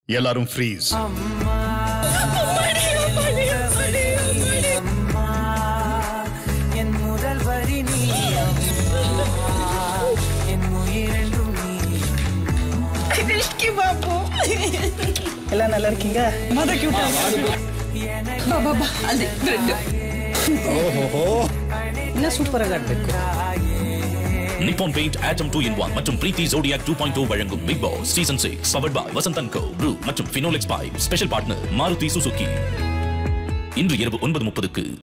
எல்லாரும் ஃப்ரீஸ். எல்லாம் நல்லா இருக்கீங்க? மத கியூட்டா பாபா அது ரெண்டு. ஓஹோ என்ன சூப்பரா இருக்கு. நிப்பான் பெயிண்ட் ஆட்டம் 2-in-1 மற்றும் பிரீத்தி ஜோடியாக் 2.0 வழங்கும் big boss season 6 powered by Vasanth & co Bru மற்றும் Finolex 5 special partner Maruti Suzuki. இன்று இரவு 9:30க்கு